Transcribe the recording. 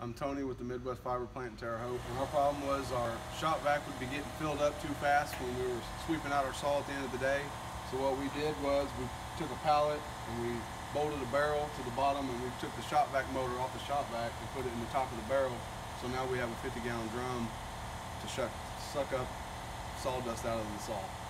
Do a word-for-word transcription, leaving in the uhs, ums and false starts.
I'm Tony with the Midwest Fiber Plant in Terre Haute, and our problem was our shop vac would be getting filled up too fast when we were sweeping out our saw at the end of the day. So what we did was we took a pallet and we bolted a barrel to the bottom, and we took the shop vac motor off the shop vac and put it in the top of the barrel. So now we have a fifty gallon drum to shuck, suck up sawdust out of the saw.